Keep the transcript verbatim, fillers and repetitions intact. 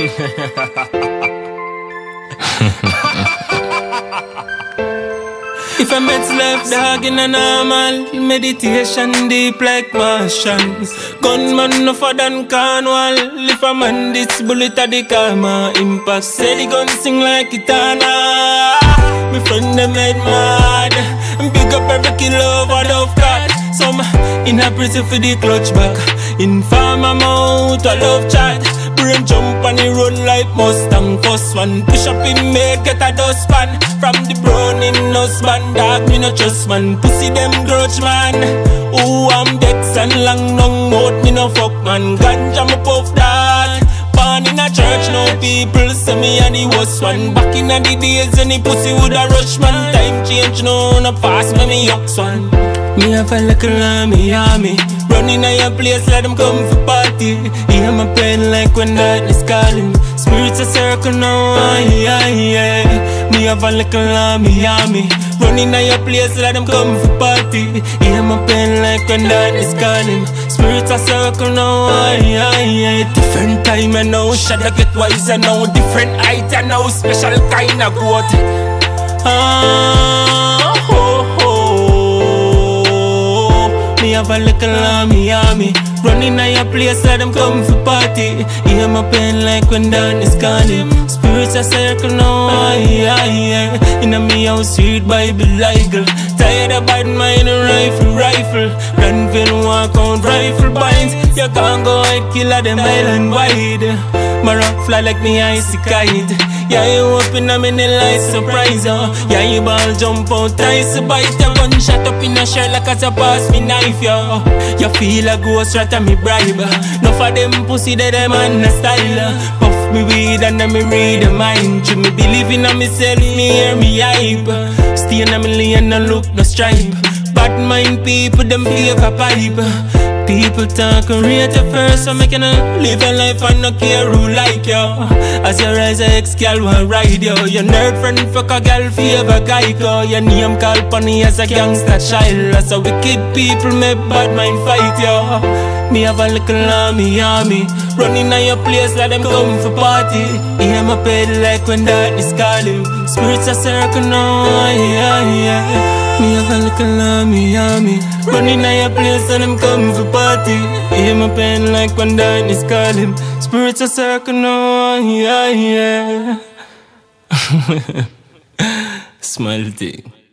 If a met's left dog in a normal meditation deep like Martian. Gunman no for than Cornwall. If a man this bullet at the karma impact. Say the gun sing like Kitana. My friend them made mad. Big up every kilo over the cat. Some in a prison for the clutch back. In farm I'm out I love chat. Brain jump and he run like Mustang. First one push up in make get a dustpan. From the brown in husband dog me no trust man. Pussy them grudge man. Ooh I'm Dex and long long mouth me no fuck man. Ganja me puff that. Born in a church no people say me and the worst one. Back in the days when the pussy would a rush man. Time change no no pass me me yucks one. Me have a little army, army. Running in your place, let them come for party. Hear my pain like when darkness calling. Spirits a circle now, yeah, yeah. Me have a little army, army. Running in your place, let them come for party. Hear my pain like when darkness calling. Spirits a circle now, yeah, yeah. Different time and now, shadow get wiser now. Different height and now, special kind of goat. Ah, ho, ho. Me have a little army, army. Running in your place, let them come for party. Hear my pain like when dawn is calling. Spirits a circle now, yeah, yeah. In a me house, sweet Bible legal. Tired of bad mind, rifle, rifle. Granville walk out, rifle binds. You can't go hide, killer them island wide. My rock fly like me icy kite. Yeah, you open a mini light surprise, oh. Yeah, you ball jump out, ice bite. Your gun shot up in a shell like as a pass me knife, yo. You feel a ghost rat and me bribe. Enough of them pussy that them on a style. Puff me weed and then me read the mind. To me believing on myself, me hear me hype. Stay in a million and look no stripe. Bad mind people, them fake a pipe. People talk and rate you first, so make you no live a life and no care who like you. As you rise, a ex-gal will ride you. Your nerd friend fuck a gal favor Geico. Your name call funny as a gangster child. As a wicked people make bad mind fight you. Me have a little army, army. Running on your place, let them come for party. Hear my pedal like when darkness calling. Spirits a circle now, yeah, yeah. Me have a little army, army. Running on your place and them come for party. Hear my pain like when darkness calling. Spirits a circle now, yeah, yeah. Smile thing.